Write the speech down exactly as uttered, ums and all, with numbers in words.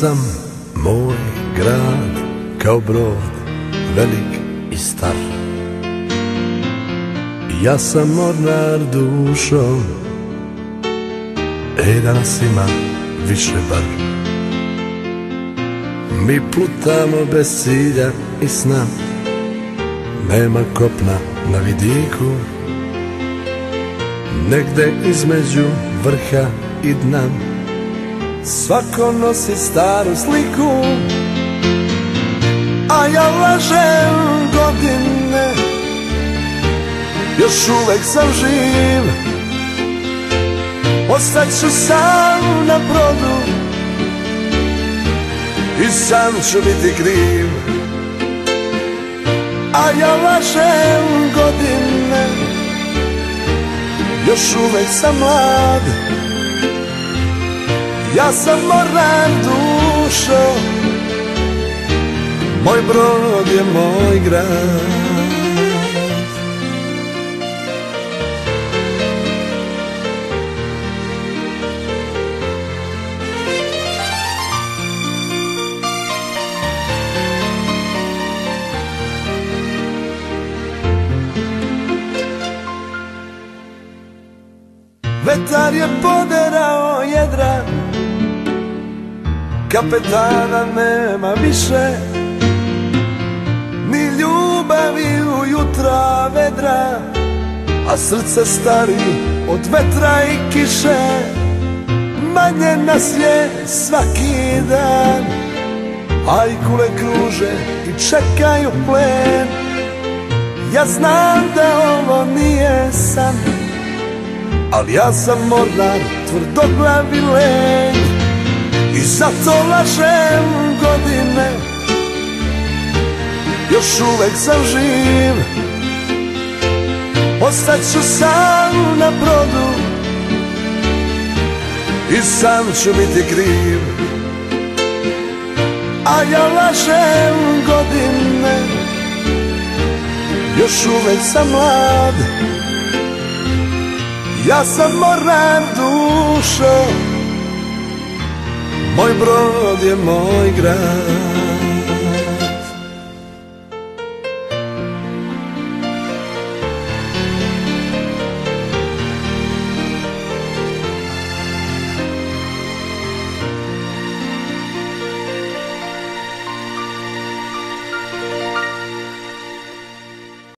sam moj grad kao brod velik i star. Ja sam mornar dušom, ej da nas ima više bar. Mi plutamo bez cilja i sna, nema kopna na vidiku. Negde između vrha i dna svako nosi staru sliku. A ja lažem godine, još uvek sam živ. Ostaću sam na brodu i sam ću biti kriv. A ja lažem godine, još uvek sam mlad. Ja sam mornar dušo, moj brod je moj grad. Vetar je poderao jedra, kapetana nema više, ni ljubavi u jutra vedra, a srce stari od vetra i kiše. Manje nas je svaki dan, ajkule kruže i čekaju plen. Ja znam da ovo nije san, ali ja sam mornar, tvrdoglav i lenj. I zato lažem godine, još uvek sam živ. Ostaću sam na brodu i sam ću biti kriv. A ja lažem godine, još uvek sam mlad. Ja sam mornar dušo, moj brod je moj grad.